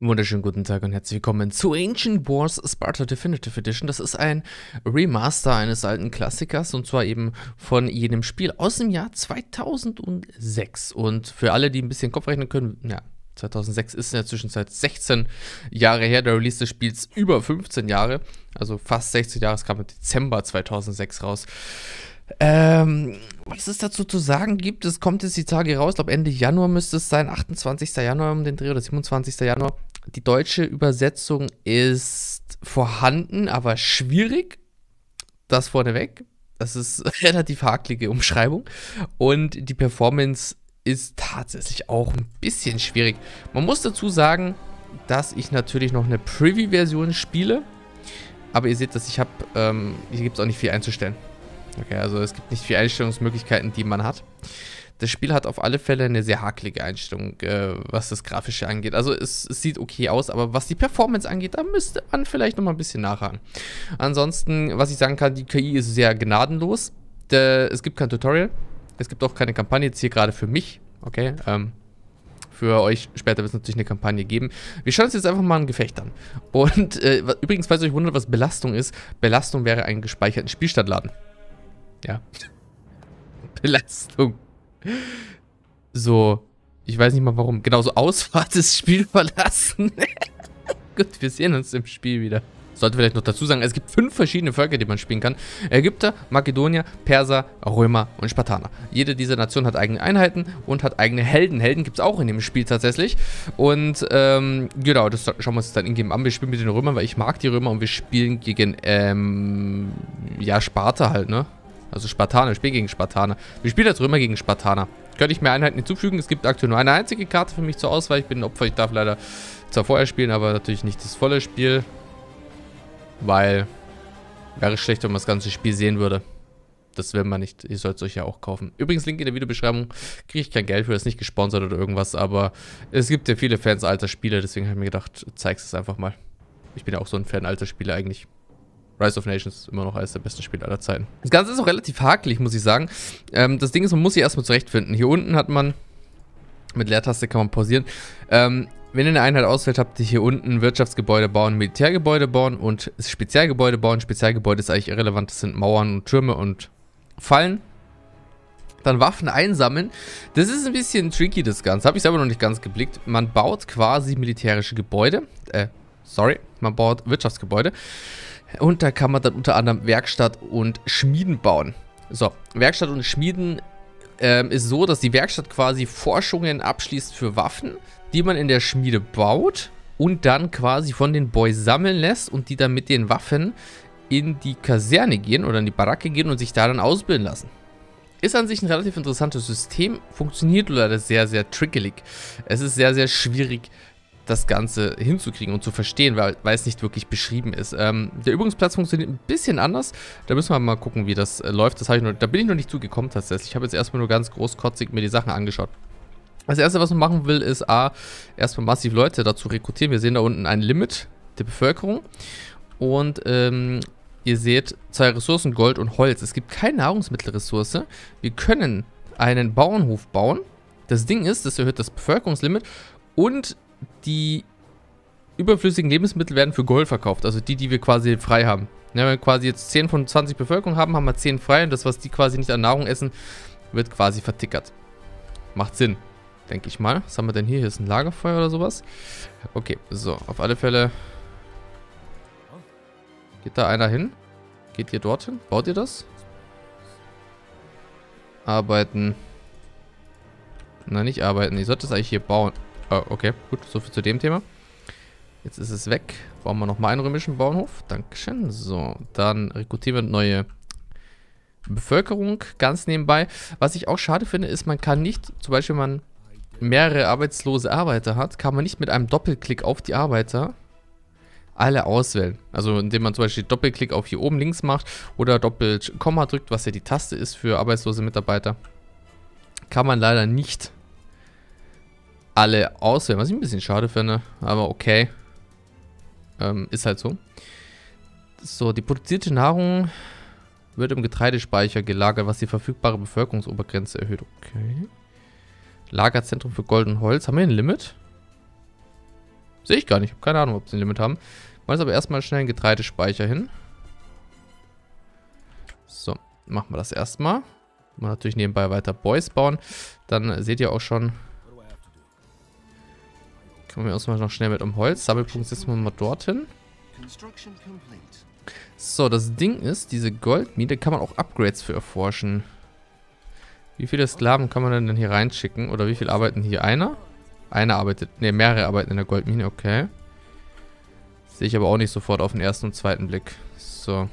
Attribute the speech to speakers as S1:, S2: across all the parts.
S1: Wunderschönen guten Tag und herzlich willkommen zu Ancient Wars Sparta Definitive Edition. Das ist ein Remaster eines alten Klassikers und zwar eben von jenem Spiel aus dem Jahr 2006. Und für alle, die ein bisschen Kopf rechnen können, ja, 2006 ist in der Zwischenzeit 16 Jahre her, der Release des Spiels über 15 Jahre, also fast 16 Jahre, es kam im Dezember 2006 raus. Was es dazu zu sagen gibt, es kommt jetzt die Tage raus, ich glaube Ende Januar müsste es sein, 28. Januar um den Dreh oder 27. Januar. Die deutsche Übersetzung ist vorhanden, aber schwierig. Das vorneweg. Das ist eine relativ hakelige Umschreibung. Und die Performance ist tatsächlich auch ein bisschen schwierig. Man muss dazu sagen, dass ich natürlich noch eine Preview-Version spiele. Aber ihr seht, dass hier gibt es auch nicht viel einzustellen. Okay, also es gibt nicht viele Einstellungsmöglichkeiten, die man hat. Das Spiel hat auf alle Fälle eine sehr hakelige Einstellung, was das Grafische angeht. Also es sieht okay aus, aber was die Performance angeht, da müsste man vielleicht noch mal ein bisschen nachhaken. Ansonsten, was ich sagen kann, die KI ist sehr gnadenlos. Es gibt kein Tutorial, es gibt auch keine Kampagne, jetzt hier gerade für mich, okay, für euch später wird es natürlich eine Kampagne geben. Wir schauen uns jetzt einfach mal ein Gefecht an. Und übrigens, falls ihr euch wundert, was Belastung ist, Belastung wäre einen gespeicherten Spielstand laden. Ja. Belastung. So, ich weiß nicht mal warum. Genau, so Ausfahrt des Spiel verlassen. Gut, wir sehen uns im Spiel wieder. Sollte vielleicht noch dazu sagen, es gibt 5 verschiedene Völker, die man spielen kann. Ägypter, Makedonier, Perser, Römer und Spartaner. Jede dieser Nationen hat eigene Einheiten und hat eigene Helden. Helden gibt es auch in dem Spiel tatsächlich. Und genau, das schauen wir uns dann in-game an. Wir spielen mit den Römern, weil ich mag die Römer und wir spielen gegen, ja, Sparta halt, ne? Also Spartaner, wir spielen gegen Spartaner. Wir spielen als Römer gegen Spartaner. Könnte ich mir Einheiten hinzufügen. Es gibt aktuell nur eine einzige Karte für mich zur Auswahl. Ich bin ein Opfer, ich darf leider zwar vorher spielen, aber natürlich nicht das volle Spiel. Weil, wäre schlecht, wenn man das ganze Spiel sehen würde. Das will man nicht. Ihr sollt es euch ja auch kaufen. Übrigens, Link in der Videobeschreibung. Kriege ich kein Geld für, das ist nicht gesponsert oder irgendwas. Aber es gibt ja viele Fans alter Spiele, deswegen habe ich mir gedacht, zeig's es einfach mal. Ich bin ja auch so ein Fan alter Spiele eigentlich. Rise of Nations ist immer noch eines der besten Spiele aller Zeiten. Das Ganze ist auch relativ hakelig, muss ich sagen. Das Ding ist, man muss sich erstmal zurechtfinden. Hier unten hat man, mit Leertaste kann man pausieren. Wenn ihr eine Einheit auswählt, habt ihr hier unten Wirtschaftsgebäude bauen, Militärgebäude bauen und Spezialgebäude bauen. Spezialgebäude ist eigentlich irrelevant, das sind Mauern und Türme und Fallen. Dann Waffen einsammeln. Das ist ein bisschen tricky, das Ganze. Habe ich selber noch nicht ganz geblickt. Man baut quasi militärische Gebäude. Man baut Wirtschaftsgebäude. Und da kann man dann unter anderem Werkstatt und Schmieden bauen. So, Werkstatt und Schmieden ist so, dass die Werkstatt quasi Forschungen abschließt für Waffen, die man in der Schmiede baut und dann quasi von den Boys sammeln lässt und die dann mit den Waffen in die Kaserne gehen oder in die Baracke gehen und sich da dann ausbilden lassen. Ist an sich ein relativ interessantes System, funktioniert leider sehr, sehr trickelig. Es ist sehr, sehr schwierig, das Ganze hinzukriegen und zu verstehen, weil es nicht wirklich beschrieben ist. Der Übungsplatz funktioniert ein bisschen anders. Da müssen wir mal gucken, wie das läuft. Da bin ich noch nicht zugekommen tatsächlich. Ich habe jetzt erstmal nur ganz großkotzig mir die Sachen angeschaut. Das erste, was man machen will, ist erstmal massiv Leute dazu rekrutieren. Wir sehen da unten ein Limit der Bevölkerung. Und ihr seht 2 Ressourcen, Gold und Holz. Es gibt keine Nahrungsmittelressource. Wir können einen Bauernhof bauen. Das Ding ist, das erhöht das Bevölkerungslimit und die überflüssigen Lebensmittel werden für Gold verkauft, also die wir quasi frei haben. Ja, wenn wir quasi jetzt 10 von 20 Bevölkerung haben, haben wir 10 frei und das, was die quasi nicht an Nahrung essen, wird quasi vertickert. Macht Sinn, denke ich mal. Was haben wir denn hier? Hier ist ein Lagerfeuer oder sowas. Okay, so, auf alle Fälle. Geht da einer hin? Geht ihr dorthin? Baut ihr das? Arbeiten. Nein, nicht arbeiten. Ihr sollt das eigentlich hier bauen. Okay, gut, soviel zu dem Thema. Jetzt ist es weg. Bauen wir nochmal einen römischen Bauernhof. Dankeschön. So, dann rekrutieren wir neue Bevölkerung ganz nebenbei. Was ich auch schade finde, ist, man kann nicht, zum Beispiel, wenn man mehrere arbeitslose Arbeiter hat, kann man nicht mit einem Doppelklick auf die Arbeiter alle auswählen. Also indem man zum Beispiel Doppelklick auf hier oben links macht oder doppelt Komma drückt, was ja die Taste ist für arbeitslose Mitarbeiter, kann man leider nicht alle auswählen, was ich ein bisschen schade finde, aber okay. Ist halt so. So, die produzierte Nahrung wird im Getreidespeicher gelagert, was die verfügbare Bevölkerungsobergrenze erhöht. Okay. Lagerzentrum für Gold und Holz. Haben wir ein Limit? Sehe ich gar nicht. Ich habe keine Ahnung, ob sie ein Limit haben. Wollen jetzt aber erstmal schnell einen Getreidespeicher hin. So, machen wir das erstmal. Mal natürlich nebenbei weiter Boys bauen. Dann seht ihr auch schon. Kommen wir uns mal noch schnell mit um Holz. Sammelpunkt setzen wir mal dorthin. So, das Ding ist, diese Goldmine kann man auch Upgrades für erforschen. Wie viele Sklaven kann man denn hier reinschicken? Oder wie viele arbeiten hier? Einer? Einer arbeitet, ne, mehrere arbeiten in der Goldmine, okay. Sehe ich aber auch nicht sofort auf den ersten und zweiten Blick. So.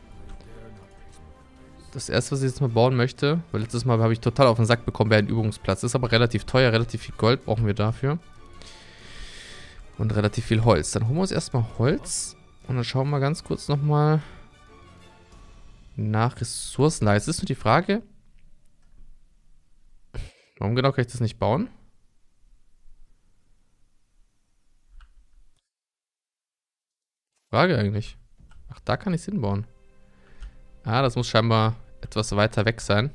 S1: Das erste, was ich jetzt mal bauen möchte, weil letztes Mal habe ich total auf den Sack bekommen, wäre ein Übungsplatz. Das ist aber relativ teuer, relativ viel Gold brauchen wir dafür. Und relativ viel Holz. Dann holen wir uns erstmal Holz. Und dann schauen wir mal ganz kurz nochmal nach Ressourcen. Jetzt ist nur die Frage, warum genau kann ich das nicht bauen? Frage eigentlich. Ach, da kann ich es hinbauen. Ah, das muss scheinbar etwas weiter weg sein.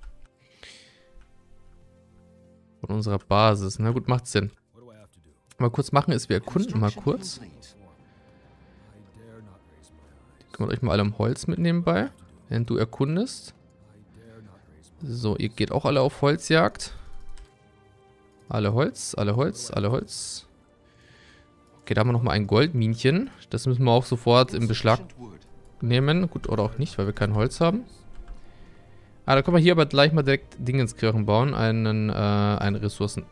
S1: Von unserer Basis. Na gut, macht Sinn. Mal kurz machen ist, wir erkunden mal kurz. Kümmert euch mal alle um Holz mit nebenbei, während du erkundest. So, ihr geht auch alle auf Holzjagd. Alle Holz, alle Holz, alle Holz. Okay, da haben wir nochmal ein Goldminchen. Das müssen wir auch sofort in Beschlag nehmen. Gut, oder auch nicht, weil wir kein Holz haben. Ah, da können wir hier aber gleich mal direkt Dingenskirchen bauen. Eine Ressourcen...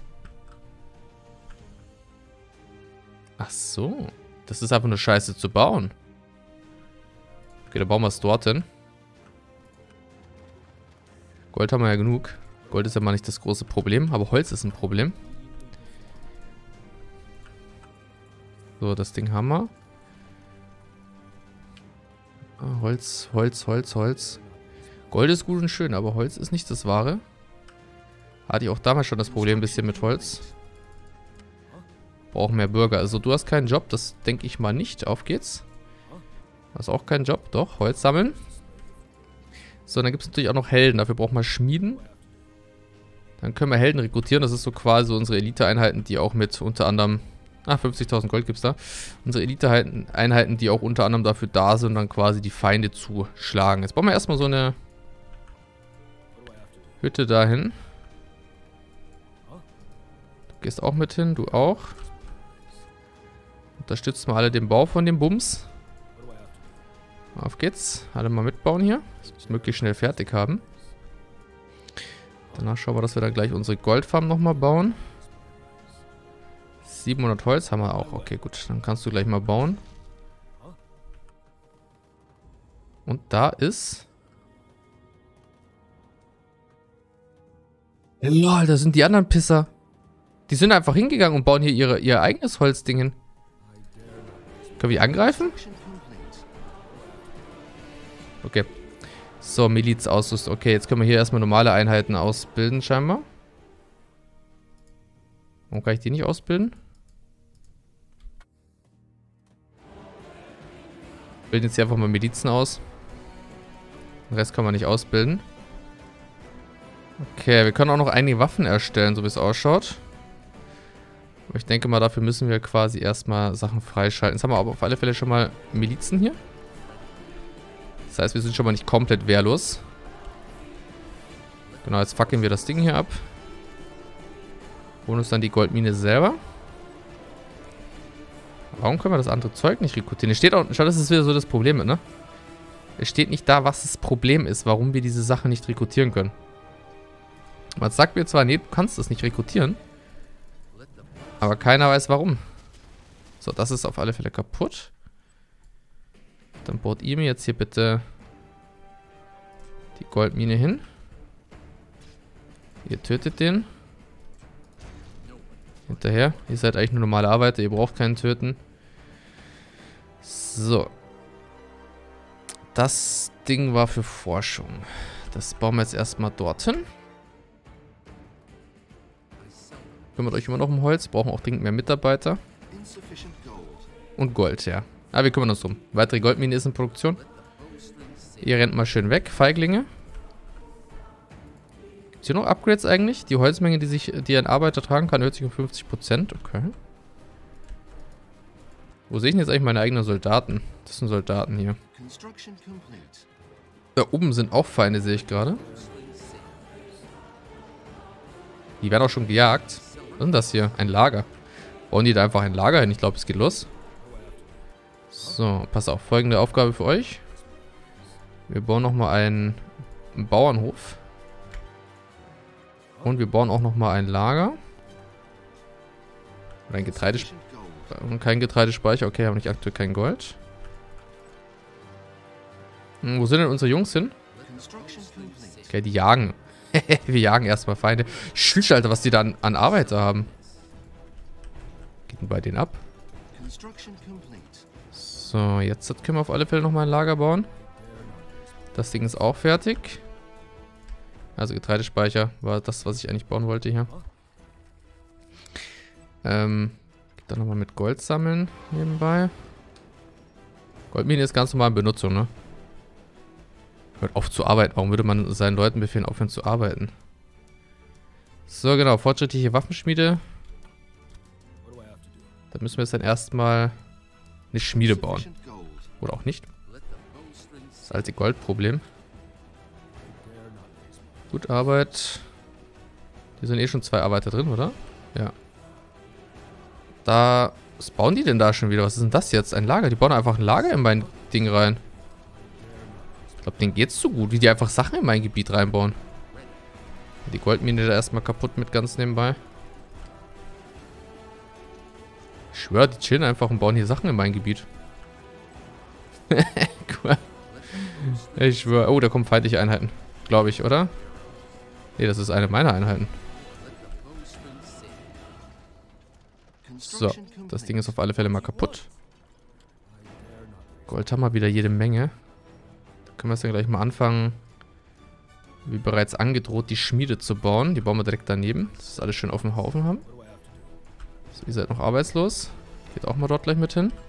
S1: Ach so. Das ist einfach nur scheiße zu bauen. Okay, dann bauen wir es dorthin. Gold haben wir ja genug. Gold ist ja mal nicht das große Problem, aber Holz ist ein Problem. So, das Ding haben wir. Holz, Holz, Holz, Holz. Gold ist gut und schön, aber Holz ist nicht das Wahre. Hatte ich auch damals schon das Problem ein bisschen mit Holz. Brauchen mehr Bürger. Also du hast keinen Job, das denke ich mal nicht. Auf geht's. Du hast auch keinen Job, doch. Holz sammeln. So, dann gibt es natürlich auch noch Helden. Dafür brauchen wir Schmieden. Dann können wir Helden rekrutieren. Das ist so quasi unsere Elite-Einheiten, die auch mit unter anderem... Ah, 50.000 Gold gibt es da. Unsere Elite-Einheiten, die auch unter anderem dafür da sind, dann quasi die Feinde zu schlagen. Jetzt bauen wir erstmal so eine Hütte dahin. Du gehst auch mit hin, du auch. Unterstützen wir alle den Bau von dem Bums. Auf geht's. Alle mal mitbauen hier. Das muss möglichst schnell fertig haben. Danach schauen wir, dass wir da gleich unsere Goldfarm nochmal bauen. 700 Holz haben wir auch. Okay, gut. Dann kannst du gleich mal bauen. Und da ist... Lol, da sind die anderen Pisser. Die sind einfach hingegangen und bauen hier ihr eigenes Holzding hin. Können wir die angreifen? Okay. So, Miliz ausrüsten. Okay, jetzt können wir hier erstmal normale Einheiten ausbilden, scheinbar. Warum kann ich die nicht ausbilden? Bilden jetzt hier einfach mal Milizen aus. Den Rest kann man nicht ausbilden. Okay, wir können auch noch einige Waffen erstellen, so wie es ausschaut. Aber ich denke mal, dafür müssen wir quasi erstmal Sachen freischalten. Jetzt haben wir aber auf alle Fälle schon mal Milizen hier. Das heißt, wir sind schon mal nicht komplett wehrlos. Genau, jetzt fackeln wir das Ding hier ab. Holen uns dann die Goldmine selber. Warum können wir das andere Zeug nicht rekrutieren? Es steht auch, schau, das ist wieder so das Problem, ne? Es steht nicht da, was das Problem ist, warum wir diese Sache nicht rekrutieren können. Man sagt mir zwar, nee, du kannst das nicht rekrutieren. Aber keiner weiß warum. So, das ist auf alle Fälle kaputt. Dann baut ihr mir jetzt hier bitte die Goldmine hin. Ihr tötet den. Hinterher. Ihr seid eigentlich nur normale Arbeiter, ihr braucht keinen töten. So. Das Ding war für Forschung. Das bauen wir jetzt erstmal dorthin. Kümmert euch immer noch um Holz. Brauchen auch dringend mehr Mitarbeiter. Und Gold, ja. Ah, wir kümmern uns drum. Weitere Goldmine ist in Produktion. Ihr rennt mal schön weg, Feiglinge. Gibt es hier noch Upgrades eigentlich? Die Holzmenge, die ein Arbeiter tragen kann, erhöht sich um 50%. Okay. Wo sehe ich denn jetzt eigentlich meine eigenen Soldaten? Das sind Soldaten hier. Da oben sind auch Feinde, sehe ich gerade. Die werden auch schon gejagt. Was ist denn das hier? Ein Lager. Bauen die da einfach ein Lager hin? Ich glaube, es geht los. So, pass auf. Folgende Aufgabe für euch. Wir bauen nochmal einen Bauernhof. Und wir bauen auch nochmal ein Lager. Und ein Getreidespeicher. Und kein Getreidespeicher. Okay, haben nicht aktuell kein Gold. Wo sind denn unsere Jungs hin? Okay, die jagen. Wir jagen erstmal Feinde. Schüch, Alter, was die da an Arbeiter haben. Geht denn bei denen ab? So, jetzt können wir auf alle Fälle nochmal ein Lager bauen. Das Ding ist auch fertig. Also Getreidespeicher war das, was ich eigentlich bauen wollte hier. Dann nochmal mit Gold sammeln nebenbei. Goldmine ist ganz normal in Benutzung, ne? Hört auf zu arbeiten. Warum würde man seinen Leuten befehlen, aufhören zu arbeiten? So, genau. Fortschrittliche Waffenschmiede. Da müssen wir jetzt dann erstmal eine Schmiede bauen. Oder auch nicht. Das alte Goldproblem. Gut, Arbeit. Hier sind eh schon 2 Arbeiter drin, oder? Ja. Was bauen die denn da schon wieder? Was ist denn das jetzt? Ein Lager? Die bauen einfach ein Lager in mein Ding rein. Ich glaube, denen geht's so gut, wie die einfach Sachen in mein Gebiet reinbauen. Die Goldmine da erstmal kaputt mit ganz nebenbei. Ich schwöre, die chillen einfach und bauen hier Sachen in mein Gebiet. Cool. Ich schwöre. Oh, da kommen feindliche Einheiten. Glaube ich, oder? Nee, das ist eine meiner Einheiten. So, das Ding ist auf alle Fälle mal kaputt. Gold haben wir wieder jede Menge. Da können wir jetzt ja gleich mal anfangen, wie bereits angedroht, die Schmiede zu bauen. Die bauen wir direkt daneben, dass wir alles schön auf dem Haufen haben. So, ihr seid noch arbeitslos. Geht auch mal dort gleich mit hin.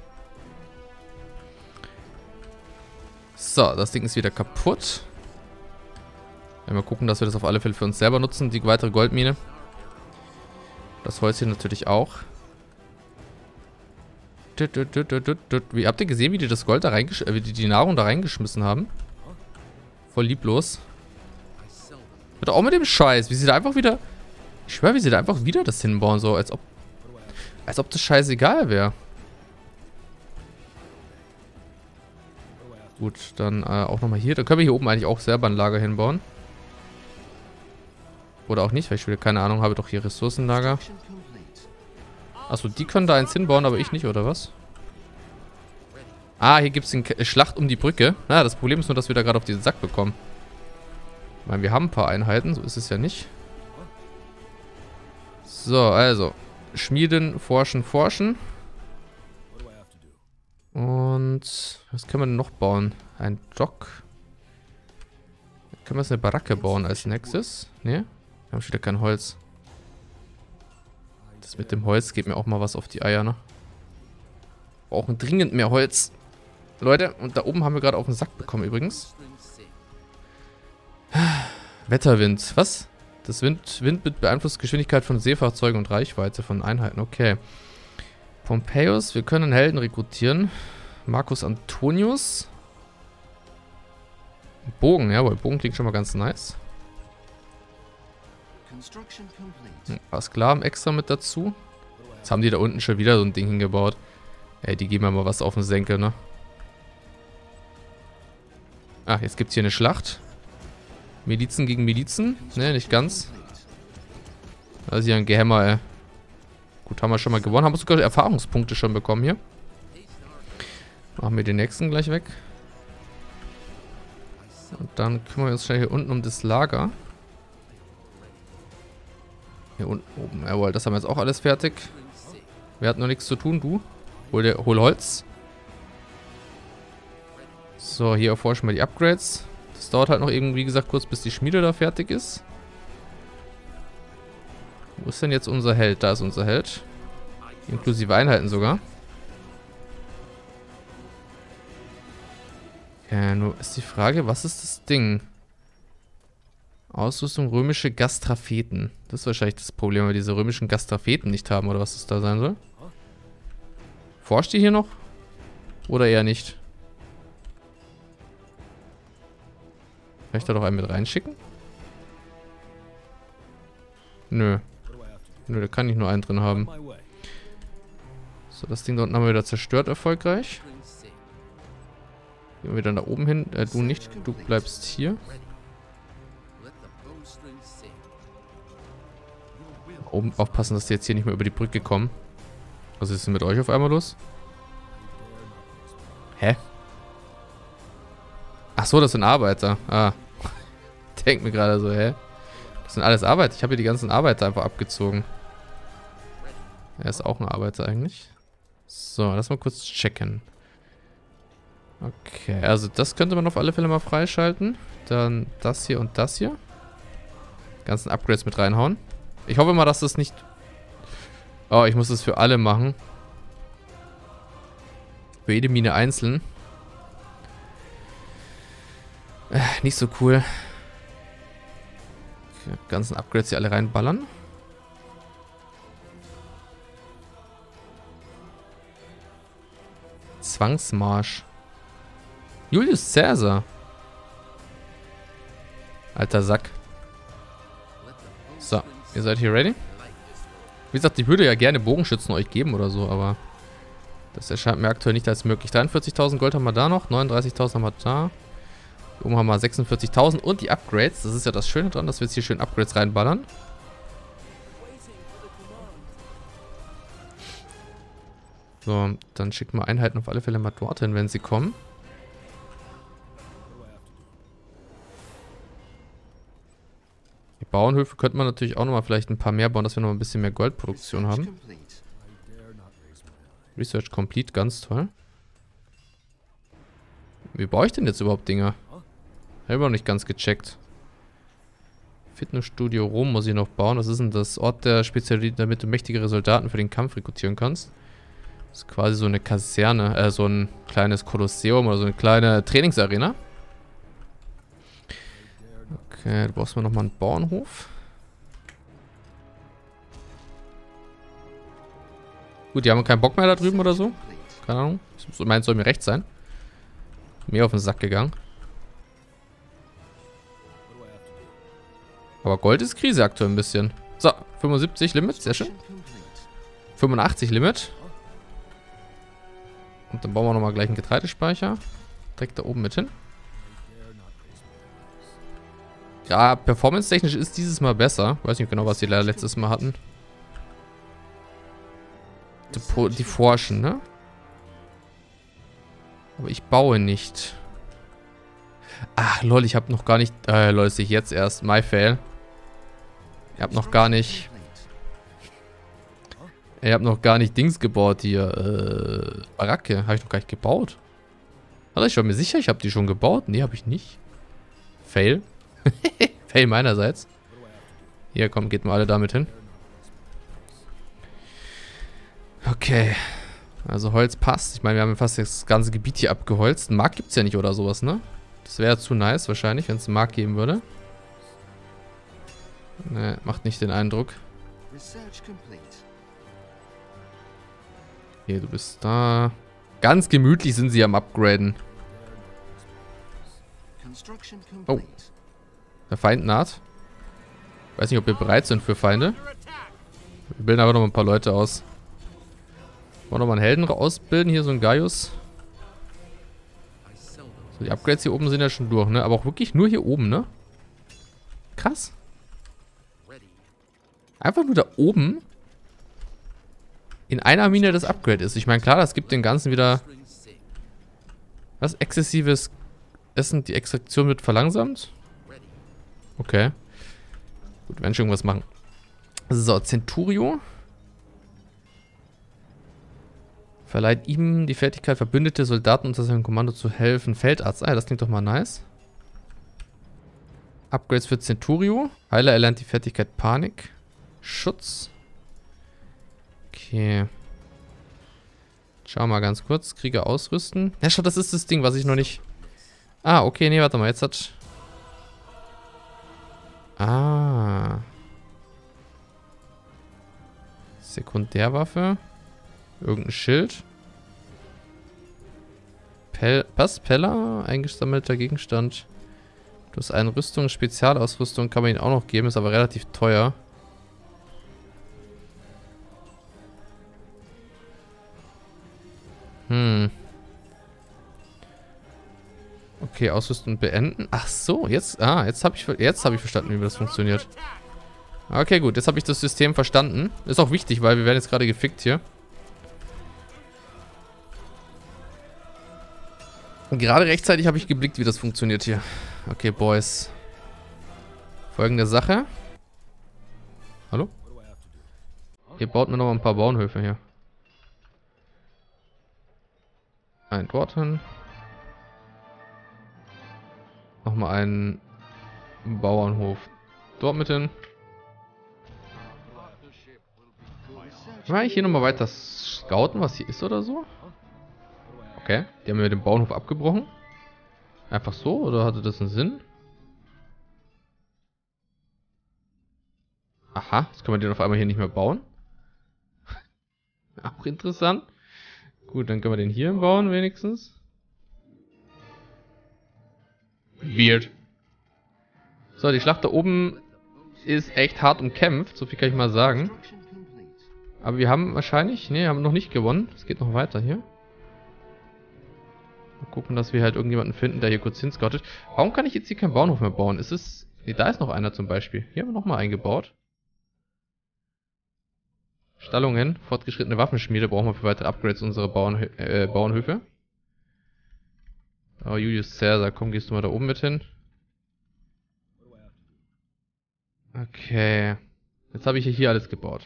S1: So, das Ding ist wieder kaputt. Ja, mal gucken, dass wir das auf alle Fälle für uns selber nutzen, die weitere Goldmine. Das Häuschen natürlich auch. Wie, habt ihr gesehen, wie die das Gold da wie die Nahrung da reingeschmissen haben? Voll lieblos. Wird auch mit dem Scheiß, wie sie da einfach wieder... Ich schwör, wie sie da einfach wieder das hinbauen, so als ob das scheißegal wäre. Gut, dann auch nochmal hier. Da können wir hier oben eigentlich auch selber ein Lager hinbauen. Oder auch nicht, weil ich wieder keine Ahnung habe, doch hier Ressourcenlager. Achso, die können da eins hinbauen, aber ich nicht, oder was? Ah, hier gibt es eine Schlacht um die Brücke. Na, das Problem ist nur, dass wir da gerade auf diesen Sack bekommen. Ich meine, wir haben ein paar Einheiten, so ist es ja nicht. So, also. Schmieden, forschen, forschen. Und was können wir denn noch bauen? Ein Dock. Können wir jetzt eine Baracke bauen als nächstes? Ne? Wir haben wieder kein Holz. Das mit dem Holz geht mir auch mal was auf die Eier, ne? Wir brauchen dringend mehr Holz. Leute, und da oben haben wir gerade auf den Sack bekommen übrigens. Wetterwind. Was? Das Windbild beeinflusst Geschwindigkeit von Seefahrzeugen und Reichweite von Einheiten. Okay. Pompeius, wir können einen Helden rekrutieren. Marcus Antonius. Bogen, jawohl. Bogen klingt schon mal ganz nice. Ein paar Sklaven extra mit dazu. Jetzt haben die da unten schon wieder so ein Ding hingebaut. Ey, die geben mir mal was auf den Senkel, ne? Ah, jetzt gibt es hier eine Schlacht. Milizen gegen Milizen. Ne, nicht ganz. Da ist hier ein Gehämmer, ey. Gut, haben wir schon mal gewonnen. Haben wir sogar Erfahrungspunkte schon bekommen hier. Machen wir den nächsten gleich weg. Und dann kümmern wir uns schnell hier unten um das Lager. Hier unten oben. Jawohl, das haben wir jetzt auch alles fertig. Wer hat noch nichts zu tun? Du? Hol Holz. So, hier erforschen wir die Upgrades. Das dauert halt noch irgendwie, wie gesagt, kurz, bis die Schmiede da fertig ist. Wo ist denn jetzt unser Held? Da ist unser Held. Inklusive Einheiten sogar. Ja, nur ist die Frage, was ist das Ding? Ausrüstung römische Gastrafeten. Das ist wahrscheinlich das Problem, weil wir diese römischen Gastrafeten nicht haben, oder was das da sein soll. Forscht die hier noch? Oder eher nicht? Kann ich da doch einen mit reinschicken? Nö. Nö, da kann ich nur einen drin haben. So, das Ding da unten haben wir wieder zerstört erfolgreich. Gehen wir wieder nach oben hin. Du nicht, du bleibst hier. Oben aufpassen, dass die jetzt hier nicht mehr über die Brücke kommen. Was ist denn mit euch auf einmal los? Hä? Ach so, das sind Arbeiter. Ah. Denkt mir gerade so, hä? Das sind alles Arbeiter. Ich habe hier die ganzen Arbeiter einfach abgezogen. Er ist auch ein Arbeiter eigentlich. So, lass mal kurz checken. Okay, also das könnte man auf alle Fälle mal freischalten. Dann das hier und das hier. Die ganzen Upgrades mit reinhauen. Ich hoffe mal, dass das nicht... Oh, ich muss das für alle machen. Für jede Mine einzeln. Nicht so cool. Okay, die ganzen Upgrades hier alle reinballern. Zwangsmarsch. Julius Caesar. Alter Sack. So, ihr seid hier ready? Wie gesagt, ich würde ja gerne Bogenschützen euch geben oder so, aber das erscheint mir aktuell nicht als möglich. 43.000 Gold haben wir da noch, 39.000 haben wir da. Hier oben haben wir 46.000 und die Upgrades. Das ist ja das Schöne dran, dass wir jetzt hier schön Upgrades reinballern. So, dann schicken wir Einheiten auf alle Fälle mal dorthin, wenn sie kommen. Die Bauernhöfe könnte man natürlich auch nochmal vielleicht ein paar mehr bauen, dass wir noch ein bisschen mehr Goldproduktion haben. Research complete, ganz toll. Wie baue ich denn jetzt überhaupt Dinger? Habe ich noch nicht ganz gecheckt. Fitnessstudio Rom muss ich noch bauen. Was ist denn das? Ort der Spezialität, damit du mächtigere Soldaten für den Kampf rekrutieren kannst. Das ist quasi so eine Kaserne, so ein kleines Kolosseum oder so eine kleine Trainingsarena. Okay, du brauchst mal nochmal einen Bauernhof. Gut, die haben keinen Bock mehr da drüben oder so. Keine Ahnung. Ich meine, es soll mir recht sein. Mir auf den Sack gegangen. Aber Gold ist Krise aktuell ein bisschen. So, 75 Limit, sehr schön. 85 Limit. Und dann bauen wir nochmal gleich einen Getreidespeicher. Direkt da oben mit hin. Ja, performance-technisch ist dieses Mal besser. Weiß nicht genau, was die leider letztes Mal hatten. Die forschen, ne? Aber ich baue nicht. Ach, lol, ich habe noch gar nicht... lol, sehe ich jetzt erst. My fail. Ich habe noch gar nicht... Ich habe noch gar nicht Dings gebaut hier. Baracke. Habe ich noch gar nicht gebaut. Also ich war mir sicher, ich habe die schon gebaut. Nee, habe ich nicht. Fail. Fail meinerseits. Hier, komm, geht mal alle damit hin. Okay. Also Holz passt. Ich meine, wir haben fast das ganze Gebiet hier abgeholzt. Einen Markt gibt es ja nicht oder sowas, ne? Das wäre zu nice wahrscheinlich, wenn es einen Markt geben würde. Ne, macht nicht den Eindruck. Hier, du bist da. Ganz gemütlich sind sie am Upgraden. Oh. Der Feind naht. Weiß nicht, ob wir bereit sind für Feinde. Wir bilden aber noch ein paar Leute aus. Wollen wir noch mal einen Helden ausbilden? Hier so ein Gaius. So, die Upgrades hier oben sind ja schon durch, ne? Aber auch wirklich nur hier oben, ne? Krass. Einfach nur da oben in einer Mine das Upgrade ist. Ich meine, klar, das gibt den Ganzen wieder... Was? Exzessives Essen, die Extraktion wird verlangsamt? Okay. Gut, wir werden schon irgendwas machen. So, Centurio. Verleiht ihm die Fertigkeit, verbündete Soldaten unter seinem Kommando zu helfen. Feldarzt. Ah, das klingt doch mal nice. Upgrades für Centurio. Heiler erlernt die Fertigkeit Panik. Schutz. Okay. Schau mal ganz kurz. Krieger ausrüsten. Ja, schau, das ist das Ding, was ich noch nicht... Ah, okay, nee, warte mal. Jetzt hat... Ah. Sekundärwaffe. Irgendein Schild. Pella, eingesammelter Gegenstand. Du hast eine Rüstung, Spezialausrüstung kann man ihn auch noch geben, ist aber relativ teuer. Okay, Ausrüstung beenden. Ach so, jetzt habe ich verstanden, wie das funktioniert. Okay, gut, jetzt habe ich das System verstanden. Ist auch wichtig, weil wir werden jetzt gerade gefickt hier. Und gerade rechtzeitig habe ich geblickt, wie das funktioniert hier. Okay, Boys. Folgende Sache. Hallo? Ihr baut mir noch mal ein paar Bauernhöfe hier. Ein dort hin. Nochmal einen Bauernhof dort mit hin. Kann ich hier nochmal weiter scouten, was hier ist oder so? Okay, die haben mir den Bauernhof abgebrochen. Einfach so, oder hatte das einen Sinn? Aha, jetzt können wir den auf einmal hier nicht mehr bauen. Auch interessant. Gut, dann können wir den hier bauen wenigstens. Weird. So, die Schlacht da oben ist echt hart umkämpft, so viel kann ich mal sagen. Aber wir haben wahrscheinlich, ne, haben noch nicht gewonnen. Es geht noch weiter hier. Mal gucken, dass wir halt irgendjemanden finden, der hier kurz hinscoutet. Warum kann ich jetzt hier keinen Bauernhof mehr bauen? Ist es... Ne, da ist noch einer zum Beispiel. Hier haben wir nochmal eingebaut. Stallungen, fortgeschrittene Waffenschmiede brauchen wir für weitere Upgrades unserer Bauernhöfe. Oh, Julius Caesar, komm, gehst du mal da oben mit hin. Okay. Jetzt habe ich hier alles gebaut.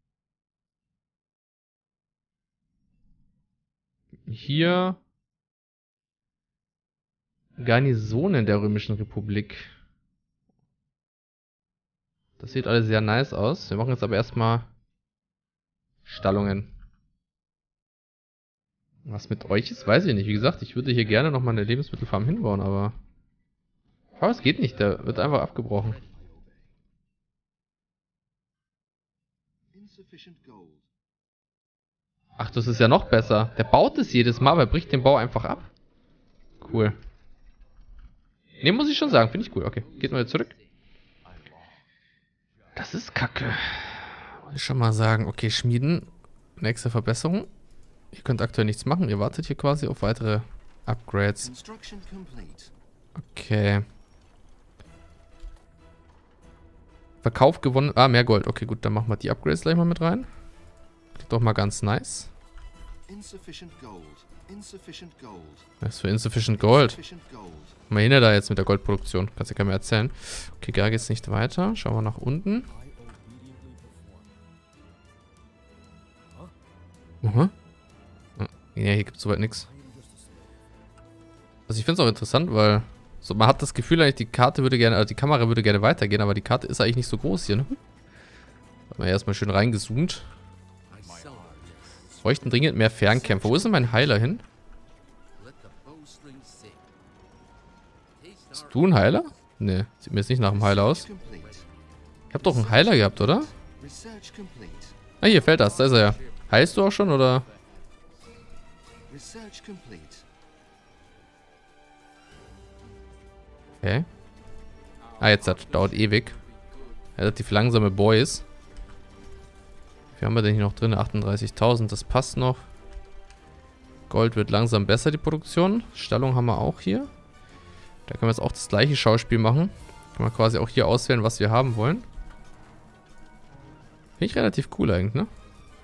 S1: Hier Garnisonen der Römischen Republik. Das sieht alles sehr nice aus. Wir machen jetzt aber erstmal Stallungen. Was mit euch ist, weiß ich nicht. Wie gesagt, ich würde hier gerne nochmal eine Lebensmittelfarm hinbauen, aber... Aber es geht nicht, der wird einfach abgebrochen. Ach, das ist ja noch besser. Der baut es jedes Mal, aber er bricht den Bau einfach ab. Cool. Ne, muss ich schon sagen, finde ich cool. Okay, geht mal wieder zurück. Das ist kacke. Muss ich schon mal sagen. Okay, Schmieden. Nächste Verbesserung. Ihr könnt aktuell nichts machen. Ihr wartet hier quasi auf weitere Upgrades. Okay. Verkauf gewonnen. Ah, mehr Gold. Okay, gut, dann machen wir die Upgrades gleich mal mit rein. Klingt doch mal ganz nice. Was für insufficient Gold? Mal hin da jetzt mit der Goldproduktion. Kannst ja keiner mehr erzählen. Okay, gar geht's nicht weiter. Schauen wir nach unten. Ja, hier gibt es soweit nichts. Also ich finde es auch interessant, weil so, man hat das Gefühl eigentlich, die Karte würde gerne, also die Kamera würde gerne weitergehen, aber die Karte ist eigentlich nicht so groß hier, ne? Hat man erstmal schön reingezoomt. Bräuchten dringend mehr Fernkämpfer. Wo ist denn mein Heiler hin? Bist du ein Heiler? Ne, sieht mir jetzt nicht nach einem Heiler aus. Ich hab doch einen Heiler gehabt, oder? Ah, hier fällt das, da ist er ja. Heilst du auch schon, oder? Okay. Ah, jetzt das dauert ewig. Relativ langsame Boys. Wie haben wir denn hier noch drin? 38.000, das passt noch. Gold wird langsam besser, die Produktion. Stallung haben wir auch hier. Da können wir jetzt auch das gleiche Schauspiel machen. Können wir quasi auch hier auswählen, was wir haben wollen. Finde ich relativ cool eigentlich, ne?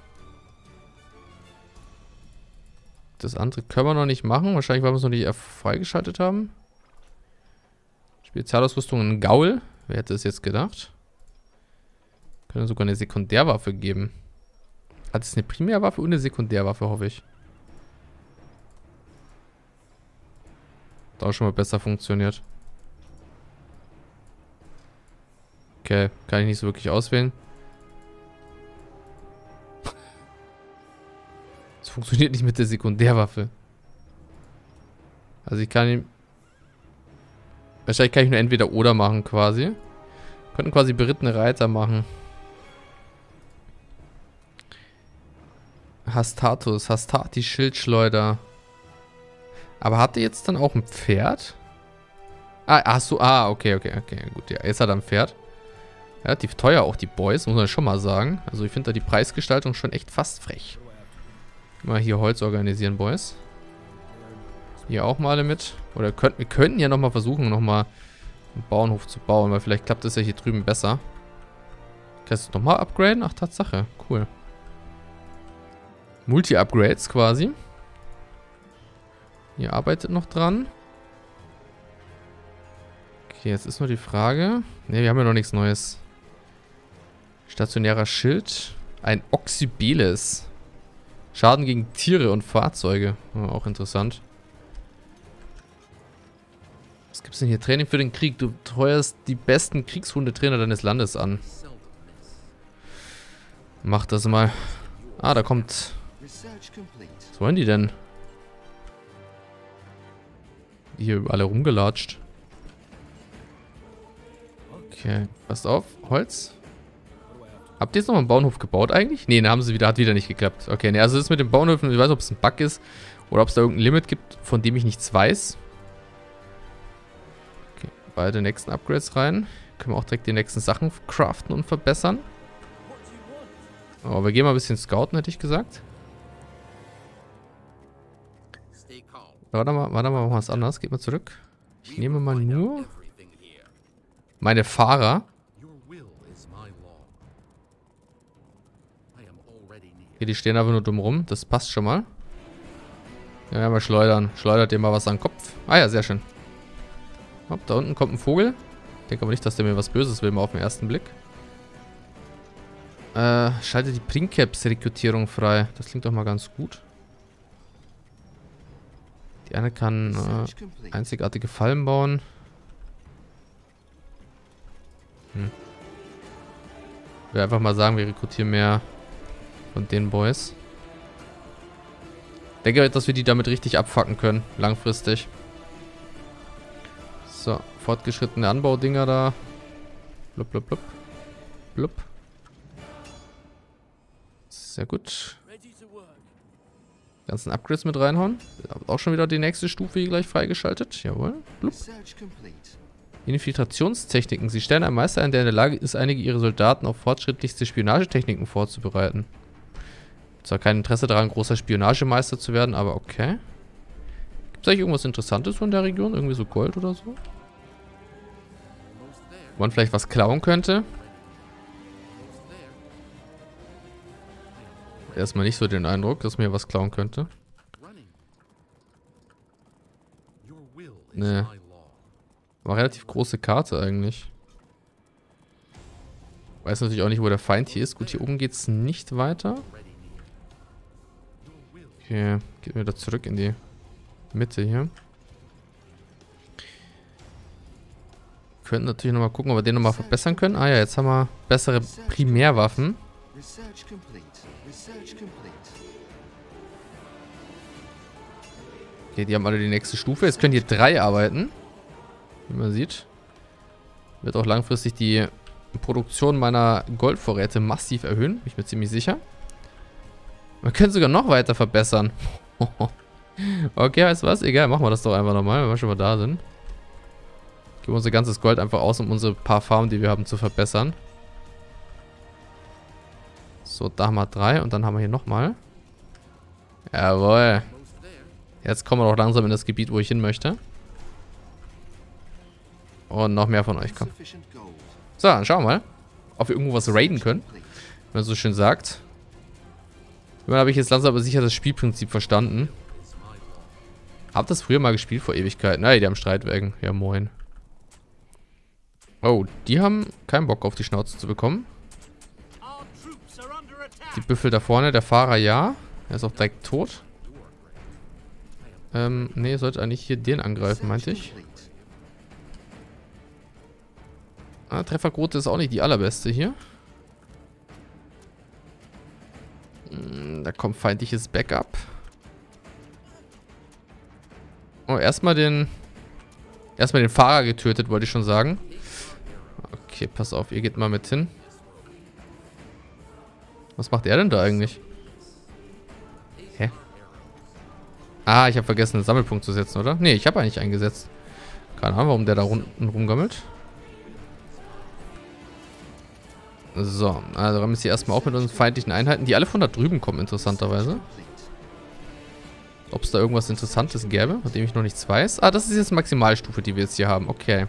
S1: Das andere können wir noch nicht machen. Wahrscheinlich, weil wir es noch nicht freigeschaltet haben. Spezialausrüstung in Gaul. Wer hätte es jetzt gedacht? Können sogar eine Sekundärwaffe geben. Hat es eine Primärwaffe und eine Sekundärwaffe, hoffe ich. Hat auch schon mal besser funktioniert. Okay, kann ich nicht so wirklich auswählen. Es funktioniert nicht mit der Sekundärwaffe. Also ich kann ihn... Wahrscheinlich kann ich nur entweder oder machen quasi. Könnten quasi berittene Reiter machen. Hastati Schildschleuder. Aber hat er jetzt dann auch ein Pferd? Ah, ach so, ah, okay, gut, ja, jetzt hat er ein Pferd. Relativ teuer auch die Boys, muss man schon mal sagen. Also ich finde da die Preisgestaltung schon echt fast frech. Mal hier Holz organisieren, Boys. Hier auch mal mit. Oder wir könnten ja nochmal versuchen, nochmal einen Bauernhof zu bauen, weil vielleicht klappt das ja hier drüben besser. Kannst du nochmal upgraden? Ach, Tatsache. Cool. Multi-Upgrades quasi. Ihr arbeitet noch dran. Okay, jetzt ist nur die Frage. Ne, wir haben ja noch nichts Neues. Stationärer Schild. Ein Oxybeles. Schaden gegen Tiere und Fahrzeuge. Oh, auch interessant. Was gibt's denn hier? Training für den Krieg. Du treuerst die besten Kriegshundetrainer deines Landes an. Mach das mal. Ah, da kommt... Was wollen die denn? Hier alle rumgelatscht. Okay, passt auf. Holz. Habt ihr jetzt noch einen Bauernhof gebaut eigentlich? Ne, haben sie wieder, hat wieder nicht geklappt. Okay, ne, also das mit den Bauernhöfen, ich weiß nicht, ob es ein Bug ist oder ob es da irgendein Limit gibt, von dem ich nichts weiß. Okay, beide nächsten Upgrades rein. Können wir auch direkt die nächsten Sachen craften und verbessern. Oh, wir gehen mal ein bisschen scouten, hätte ich gesagt. Warte mal, machen wir was anderes. Geht mal zurück. Ich nehme mal nur meine Fahrer. Hier, die stehen aber nur dumm rum. Das passt schon mal. Ja, mal schleudern. Schleudert dir mal was an den Kopf. Ah ja, sehr schön. Hopp, da unten kommt ein Vogel. Ich denke aber nicht, dass der mir was Böses will, mal auf den ersten Blick. Schalte die Princeps-Rekrutierung frei. Das klingt doch mal ganz gut. Die eine kann einzigartige Fallen bauen. Ich will einfach mal sagen, wir rekrutieren mehr von den Boys. Ich denke, dass wir die damit richtig abfacken können. Langfristig. So, fortgeschrittene Anbaudinger da. Blub, blub, blub. Blub. Sehr gut. Ganzen Upgrades mit reinhauen. Auch schon wieder die nächste Stufe hier gleich freigeschaltet. Jawohl. Blub. Infiltrationstechniken. Sie stellen einen Meister ein, der in der Lage ist, einige ihrer Soldaten auf fortschrittlichste Spionagetechniken vorzubereiten. Zwar kein Interesse daran, großer Spionagemeister zu werden, aber okay. Gibt es eigentlich irgendwas Interessantes von der Region? Irgendwie so Gold oder so? Wo man vielleicht was klauen könnte? Erstmal nicht so den Eindruck, dass mir was klauen könnte. Nee. War relativ große Karte eigentlich. Weiß natürlich auch nicht, wo der Feind hier ist. Gut, hier oben geht es nicht weiter. Okay, geht wieder zurück in die Mitte hier. Könnten natürlich nochmal gucken, ob wir den nochmal verbessern können. Ah ja, jetzt haben wir bessere Primärwaffen. Okay, die haben alle die nächste Stufe. Jetzt können hier 3 arbeiten. Wie man sieht. Wird auch langfristig die Produktion meiner Goldvorräte massiv erhöhen. Bin ich mir ziemlich sicher. Wir können sogar noch weiter verbessern. Okay, weißt du was? Egal, machen wir das doch einfach nochmal, wenn wir schon mal da sind. Geben unser ganzes Gold einfach aus, um unsere paar Farmen, die wir haben, zu verbessern. So, da haben wir 3 und dann haben wir hier nochmal. Jawohl. Jetzt kommen wir doch langsam in das Gebiet, wo ich hin möchte. Und noch mehr von euch kommen. So, dann schauen wir mal, ob wir irgendwo was raiden können. Wenn man so schön sagt. Dann habe ich jetzt langsam aber sicher das Spielprinzip verstanden. Hab das früher mal gespielt vor Ewigkeiten. Nein, die haben Streitwagen. Ja, moin. Oh, die haben keinen Bock auf die Schnauze zu bekommen. Die Büffel da vorne, der Fahrer ja. Er ist auch direkt tot. Nee, sollte eigentlich hier den angreifen, meinte ich. Ah, Trefferquote ist auch nicht die allerbeste hier. Da kommt feindliches Backup. Oh, erstmal den Fahrer getötet, wollte ich schon sagen. Okay, pass auf, ihr geht mal mit hin. Was macht er denn da eigentlich? Hä? Ah, ich habe vergessen, einen Sammelpunkt zu setzen, oder? Nee, ich habe eigentlich eingesetzt. Keine Ahnung, warum der da unten rumgammelt. So, also rammen wir hier erstmal auch mit unseren feindlichen Einheiten, die alle von da drüben kommen, interessanterweise. Ob es da irgendwas Interessantes gäbe, von dem ich noch nichts weiß. Ah, das ist jetzt Maximalstufe, die wir jetzt hier haben. Okay.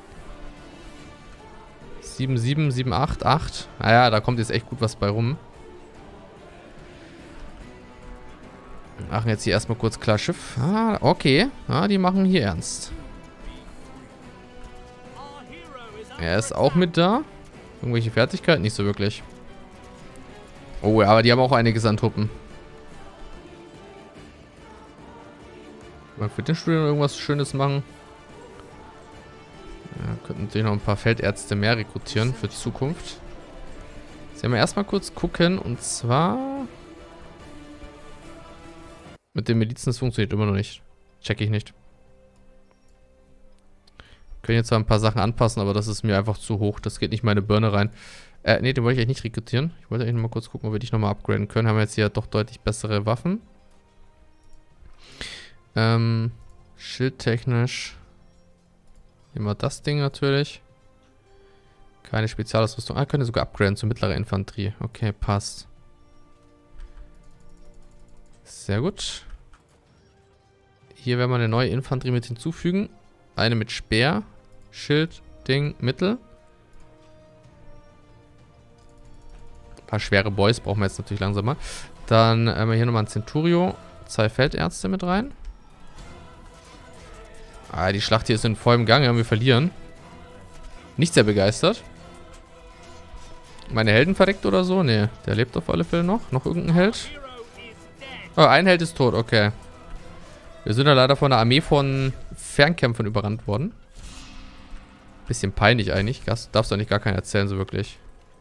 S1: 7, 7, 7, 8, 8. Naja, da kommt jetzt echt gut was bei rum. Machen jetzt hier erstmal kurz klar Schiff. Ah, okay. Ah, die machen hier ernst. Er ist auch mit da. Irgendwelche Fertigkeiten? Nicht so wirklich. Oh, ja, aber die haben auch einiges an Truppen. Mal für den Studium irgendwas Schönes machen. Ja, könnten natürlich noch ein paar Feldärzte mehr rekrutieren für Zukunft. Jetzt werden wir erstmal kurz gucken. Und zwar... Mit den Milizen, das funktioniert immer noch nicht. Check ich nicht. Können jetzt zwar ein paar Sachen anpassen, aber das ist mir einfach zu hoch. Das geht nicht in meine Birne rein. Ne, den wollte ich eigentlich nicht rekrutieren. Ich wollte eigentlich noch mal kurz gucken, ob wir dich nochmal upgraden können. Haben wir jetzt hier doch deutlich bessere Waffen. Schildtechnisch. Immer das Ding natürlich. Keine Spezialausrüstung. Ah, können wir sogar upgraden zur mittleren Infanterie. Okay, passt. Sehr gut. Hier werden wir eine neue Infanterie mit hinzufügen. Eine mit Speer, Schild, Ding, Mittel. Ein paar schwere Boys brauchen wir jetzt natürlich langsam mal. Dann haben wir hier nochmal ein Centurio. 2 Feldärzte mit rein. Ah, die Schlacht hier ist in vollem Gang. Ja, wir verlieren. Nicht sehr begeistert. Meine Helden verreckt oder so? Nee, der lebt auf alle Fälle noch. Noch irgendein Held? Oh, ein Held ist tot, okay. Wir sind ja leider von einer Armee von Fernkämpfern überrannt worden. Bisschen peinlich eigentlich. Das darfst du eigentlich gar keinen erzählen, so wirklich.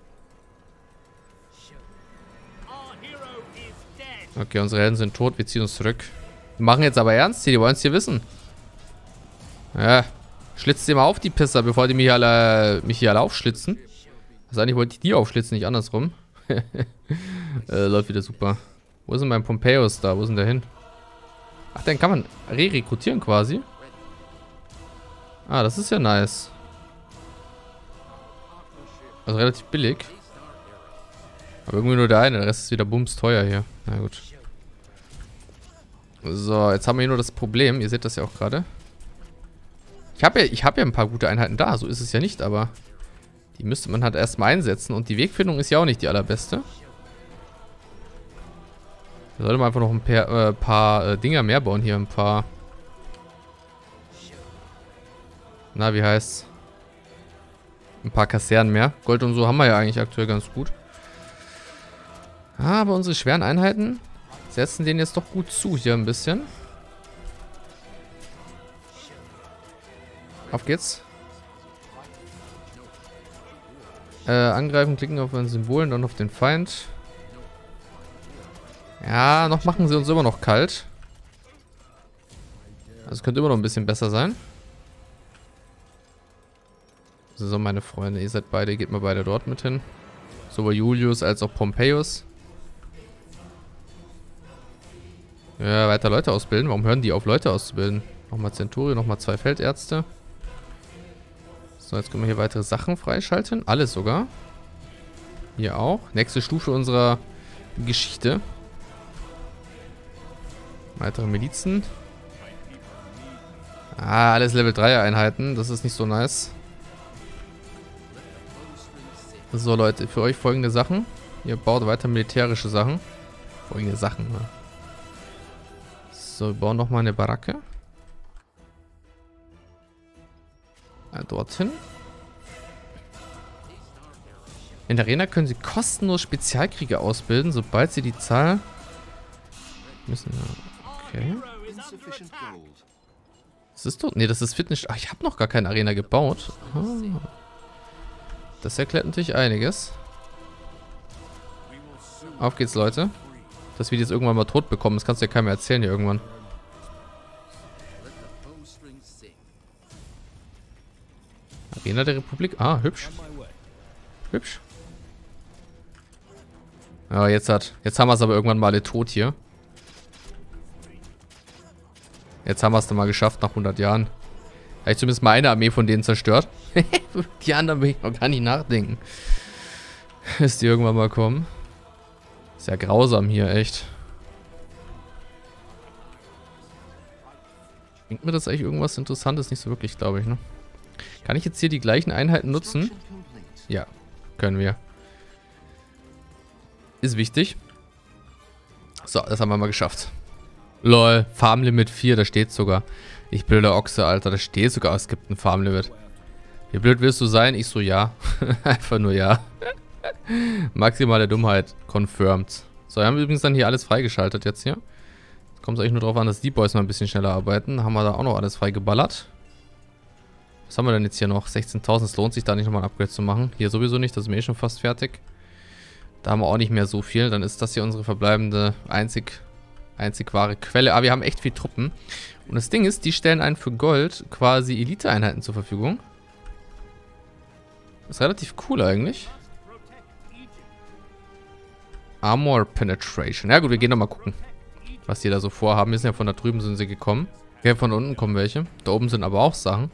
S1: Okay, unsere Helden sind tot. Wir ziehen uns zurück. Wir machen jetzt aber ernst hier. Die wollen es hier wissen. Ja. Schlitzt sie mal auf, die Pisser, bevor die mich hier alle aufschlitzen. Also eigentlich wollte ich die aufschlitzen, nicht andersrum. Läuft wieder super. Wo ist denn mein Pompeius da? Wo ist denn der hin? Ach, den kann man re-rekrutieren quasi. Ah, das ist ja nice. Also relativ billig. Aber irgendwie nur der eine, der Rest ist wieder bums teuer hier. Na gut. So, jetzt haben wir hier nur das Problem. Ihr seht das ja auch gerade. Ich hab ja ein paar gute Einheiten da. So ist es ja nicht, aber die müsste man halt erstmal einsetzen. Und die Wegfindung ist ja auch nicht die allerbeste. Da sollte man einfach noch ein paar Dinger mehr bauen hier. Ein paar... Na, wie heißt's? Ein paar Kasernen mehr. Gold und so haben wir ja eigentlich aktuell ganz gut. Aber unsere schweren Einheiten setzen denen jetzt doch gut zu hier ein bisschen. Auf geht's. Angreifen, klicken auf ein Symbol und dann auf den Feind. Ja, noch machen sie uns immer noch kalt. Also es könnte immer noch ein bisschen besser sein. So, meine Freunde, ihr seid beide, geht mal beide dort mit hin. Sowohl Julius als auch Pompeius. Ja, weiter Leute ausbilden. Warum hören die auf, Leute auszubilden? Nochmal Centurio, nochmal 2 Feldärzte. So, jetzt können wir hier weitere Sachen freischalten. Alles sogar. Hier auch. Nächste Stufe unserer Geschichte. Weitere Milizen. Ah, alles Level 3 Einheiten. Das ist nicht so nice. So, Leute, für euch folgende Sachen. Ihr baut weiter militärische Sachen. Folgende Sachen, ne? So, wir bauen nochmal eine Baracke. Ja, dorthin. In der Arena können sie kostenlos Spezialkrieger ausbilden, sobald sie die Zahl... Müssen wir... Okay. Das ist doch... Ne, das ist Fitness... Ach, ich habe noch gar keine Arena gebaut. Ah. Das erklärt natürlich einiges. Auf geht's, Leute. Dass wir die jetzt irgendwann mal tot bekommen, das kannst du ja keinem erzählen hier irgendwann. Arena der Republik. Ah, hübsch. Hübsch. Ja, jetzt haben wir es aber irgendwann mal alle tot hier. Jetzt haben wir es dann mal geschafft nach 100 Jahren. Habe ich zumindest mal eine Armee von denen zerstört. Die anderen will ich noch gar nicht nachdenken. Bis die irgendwann mal kommen. Ist ja grausam hier, echt. Bringt mir das eigentlich irgendwas Interessantes? Nicht so wirklich, glaube ich, ne? Kann ich jetzt hier die gleichen Einheiten nutzen? Ja, können wir. Ist wichtig. So, das haben wir mal geschafft. Lol, Farmlimit 4, da steht sogar. Ich blöder Ochse, Alter, da steht sogar, es gibt ein Farmlimit. Wie blöd willst du sein? Ich so, ja. Einfach nur ja. Maximale Dummheit. Confirmed. So, wir haben übrigens dann hier alles freigeschaltet jetzt hier. Jetzt kommt es eigentlich nur darauf an, dass die Boys mal ein bisschen schneller arbeiten. Haben wir da auch noch alles freigeballert. Was haben wir denn jetzt hier noch? 16.000. Es lohnt sich da nicht nochmal ein Upgrade zu machen. Hier sowieso nicht, das ist mir eh schon fast fertig. Da haben wir auch nicht mehr so viel. Dann ist das hier unsere verbleibende einzig wahre Quelle. Aber wir haben echt viel Truppen. Und das Ding ist, die stellen einen für Gold quasi Elite-Einheiten zur Verfügung. Das ist relativ cool eigentlich. Armor Penetration. Ja gut, wir gehen doch mal gucken, was die da so vorhaben. Wir sind ja von da drüben sind sie gekommen. Okay, von unten kommen welche. Da oben sind aber auch Sachen.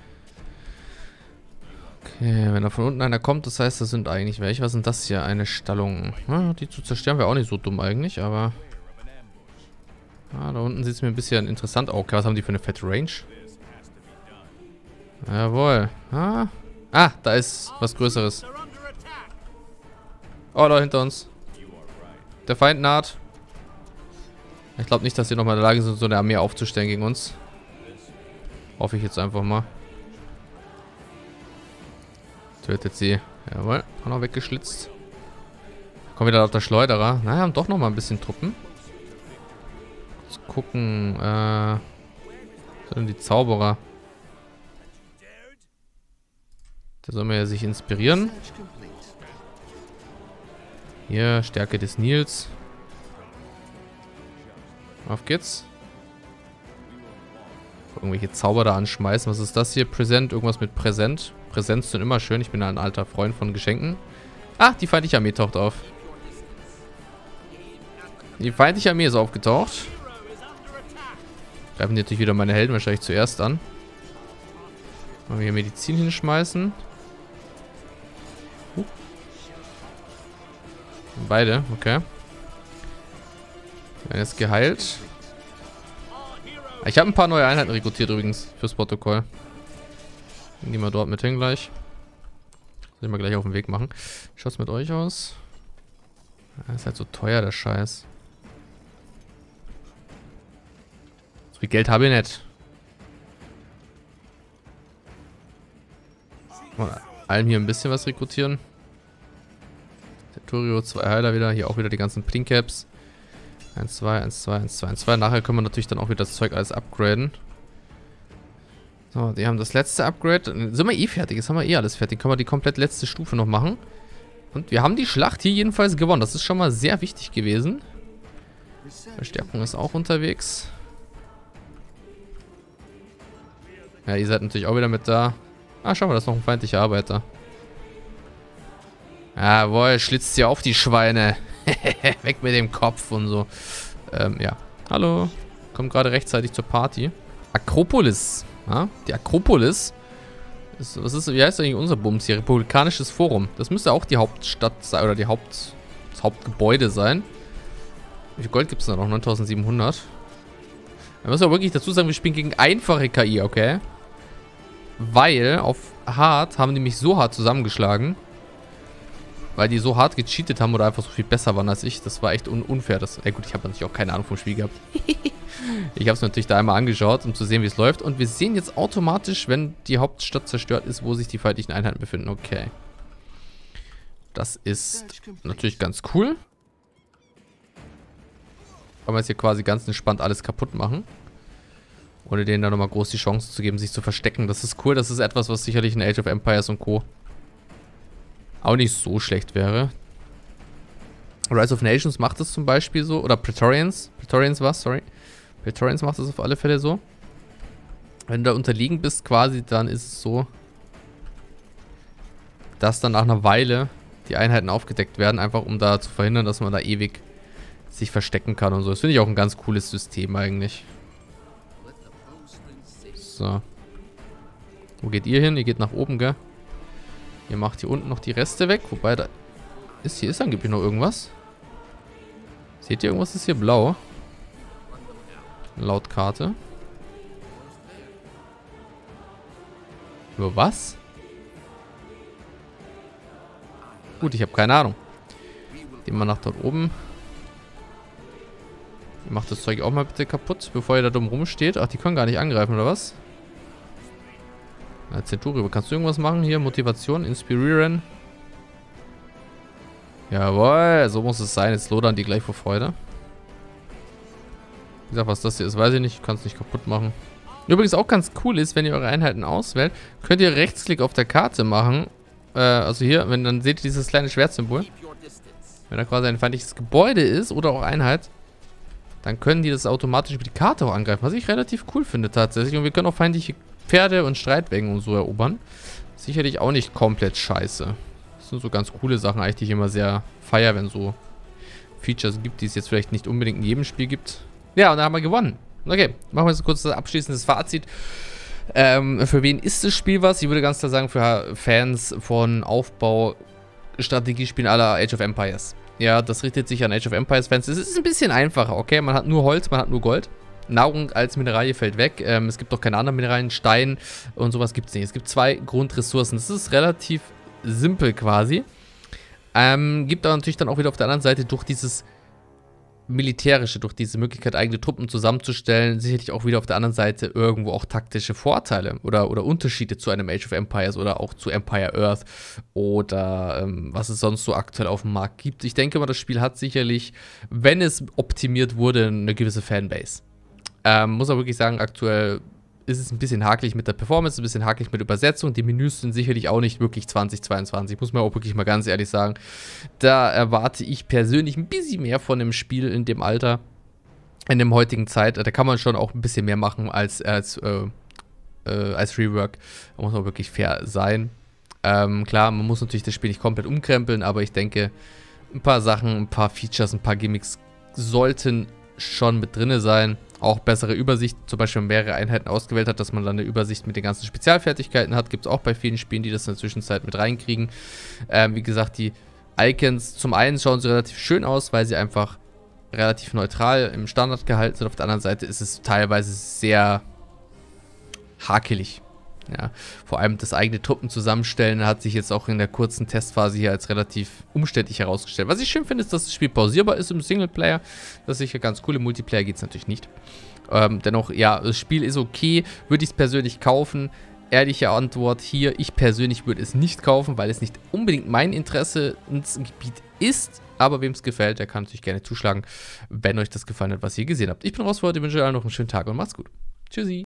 S1: Okay, wenn da von unten einer kommt, das heißt, das sind eigentlich welche. Was sind das hier? Eine Stallung. Ja, die zu zerstören wäre auch nicht so dumm eigentlich, aber... Ah, da unten sieht es mir ein bisschen interessant aus. Okay, was haben die für eine fette Range? Jawohl. Ah, da ist was Größeres. Oh, da hinter uns. Der Feind naht. Ich glaube nicht, dass die nochmal in der Lage sind, so eine Armee aufzustellen gegen uns. Hoffe ich jetzt einfach mal. Tötet sie. Jawohl. Auch noch weggeschlitzt. Kommen wieder auf der Schleuderer. Naja, haben doch nochmal ein bisschen Truppen. Let's gucken. Sind die Zauberer. Da soll man ja sich inspirieren. Hier, Stärke des Nils. Auf geht's. Irgendwelche Zauber da anschmeißen. Was ist das hier? Präsent. Irgendwas mit Präsent. Präsenz sind immer schön. Ich bin ein alter Freund von Geschenken. Ah, die feindliche Armee taucht auf. Die feindliche Armee ist aufgetaucht. Greifen die natürlich wieder meine Helden wahrscheinlich zuerst an. Wollen wir hier Medizin hinschmeißen. Beide, okay. Die werden jetzt geheilt. Ich habe ein paar neue Einheiten rekrutiert übrigens fürs Protokoll. Dann gehen wir dort mit hin gleich. Soll ich mal gleich auf den Weg machen. Wie schaut's mit euch aus? Das ist halt so teuer, der Scheiß. So viel Geld habe ich nicht. Mal allem hier ein bisschen was rekrutieren. Turio, 2 Heiler wieder. Hier auch wieder die ganzen Plincaps. 1, 2, 1, 2, 1, 2, 1, 2. Nachher können wir natürlich dann auch wieder das Zeug alles upgraden. So, die haben das letzte Upgrade. Sind wir eh fertig. Jetzt haben wir eh alles fertig. Können wir die komplett letzte Stufe noch machen. Und wir haben die Schlacht hier jedenfalls gewonnen. Das ist schon mal sehr wichtig gewesen. Verstärkung ist auch unterwegs. Ja, ihr seid natürlich auch wieder mit da. Ah, schau mal, das ist noch ein feindlicher Arbeiter. Jawohl, schlitzt sie auf die Schweine. Weg mit dem Kopf und so. Ja. Hallo. Kommt gerade rechtzeitig zur Party. Akropolis. Ja, die Akropolis. Wie heißt eigentlich unser Bums hier? Republikanisches Forum. Das müsste auch die Hauptstadt sein. Oder das Hauptgebäude sein. Wie viel Gold gibt es da noch? 9700. Da müssen wir wirklich dazu sagen, wir spielen gegen einfache KI, okay? Weil auf hart haben die mich so hart zusammengeschlagen. Weil die so hart gecheatet haben oder einfach so viel besser waren als ich. Das war echt unfair. Gut, ich habe natürlich auch keine Ahnung vom Spiel gehabt. Ich habe es natürlich da einmal angeschaut, um zu sehen, wie es läuft. Und wir sehen jetzt automatisch, wenn die Hauptstadt zerstört ist, wo sich die feindlichen Einheiten befinden. Okay. Das ist natürlich ganz cool. Kann man jetzt hier quasi ganz entspannt alles kaputt machen. Ohne denen dann nochmal groß die Chance zu geben, sich zu verstecken. Das ist cool. Das ist etwas, was sicherlich in Age of Empires und Co. auch nicht so schlecht wäre. Rise of Nations macht es zum Beispiel so. Oder Praetorians. Praetorians was? Sorry. Praetorians macht es auf alle Fälle so. Wenn du da unterliegen bist quasi, dann ist es so, dass dann nach einer Weile die Einheiten aufgedeckt werden. Einfach um da zu verhindern, dass man da ewig sich verstecken kann und so. Das finde ich auch ein ganz cooles System eigentlich. So. Wo geht ihr hin? Ihr geht nach oben, gell? Ihr macht hier unten noch die Reste weg. Wobei, da ist hier angeblich noch irgendwas. Seht ihr, irgendwas ist hier blau. Laut Karte. Nur was? Gut, ich habe keine Ahnung. Gehen wir nach dort oben. Ihr macht das Zeug auch mal bitte kaputt, bevor ihr da dumm rumsteht. Ach, die können gar nicht angreifen, oder was? Na, Centurio, kannst du irgendwas machen? Hier, Motivation, inspirieren. Jawohl, so muss es sein. Jetzt lodern die gleich vor Freude. Wie gesagt, was das hier ist, weiß ich nicht. Ich kann es nicht kaputt machen. Übrigens auch ganz cool ist, wenn ihr eure Einheiten auswählt, könnt ihr Rechtsklick auf der Karte machen. Also hier, dann seht ihr dieses kleine Schwertsymbol. Wenn da quasi ein feindliches Gebäude ist oder auch Einheit, dann können die das automatisch über die Karte auch angreifen. Was ich relativ cool finde tatsächlich. Und wir können auch feindliche Pferde und Streitwägen und so erobern. Sicherlich auch nicht komplett scheiße. Das sind so ganz coole Sachen eigentlich, die ich immer sehr feiere, wenn es so Features gibt, die es jetzt vielleicht nicht unbedingt in jedem Spiel gibt. Ja, und da haben wir gewonnen. Okay, machen wir jetzt kurz das abschließendes Fazit. Für wen ist das Spiel was? Ich würde ganz klar sagen, für Fans von Aufbau, Strategiespielen à la Age of Empires. Ja, das richtet sich an Age of Empires Fans. Es ist ein bisschen einfacher, okay? Man hat nur Holz, man hat nur Gold. Nahrung als Mineralie fällt weg. Es gibt auch keine anderen Mineralien. Stein und sowas gibt es nicht. Es gibt 2 Grundressourcen. Das ist relativ simpel quasi. Gibt aber natürlich dann auch wieder auf der anderen Seite durch dieses Militärische, durch diese Möglichkeit, eigene Truppen zusammenzustellen, sicherlich auch wieder auf der anderen Seite irgendwo auch taktische Vorteile oder Unterschiede zu einem Age of Empires oder auch zu Empire Earth oder was es sonst so aktuell auf dem Markt gibt. Ich denke mal, das Spiel hat sicherlich, wenn es optimiert wurde, eine gewisse Fanbase. Muss aber wirklich sagen, aktuell ist es ein bisschen hakelig mit der Performance, ein bisschen hakelig mit Übersetzung. Die Menüs sind sicherlich auch nicht wirklich 2022, muss man auch wirklich mal ganz ehrlich sagen. Da erwarte ich persönlich ein bisschen mehr von dem Spiel in dem Alter, in der heutigen Zeit. Da kann man schon auch ein bisschen mehr machen als Rework. Da muss man wirklich fair sein. Klar, man muss natürlich das Spiel nicht komplett umkrempeln, aber ich denke, ein paar Sachen, ein paar Features, ein paar Gimmicks sollten schon mit drin sein. Auch bessere Übersicht, zum Beispiel wenn man mehrere Einheiten ausgewählt hat, dass man dann eine Übersicht mit den ganzen Spezialfertigkeiten hat. Gibt es auch bei vielen Spielen, die das in der Zwischenzeit mit reinkriegen. Wie gesagt, die Icons, zum einen schauen sie relativ schön aus, weil sie einfach relativ neutral im Standard gehalten sind. Auf der anderen Seite ist es teilweise sehr hakelig. Ja, vor allem das eigene Truppen zusammenstellen hat sich jetzt auch in der kurzen Testphase hier als relativ umständlich herausgestellt. Was ich schön finde, ist, dass das Spiel pausierbar ist im Singleplayer. Das ist sicher ganz cool. Im Multiplayer geht es natürlich nicht. Dennoch, ja, das Spiel ist okay. Würde ich es persönlich kaufen? Ehrliche Antwort hier. Ich persönlich würde es nicht kaufen, weil es nicht unbedingt mein Interesse ins Gebiet ist. Aber wem es gefällt, der kann natürlich gerne zuschlagen, wenn euch das gefallen hat, was ihr gesehen habt. Ich bin raus für heute, wünsche euch allen noch einen schönen Tag und macht's gut. Tschüssi.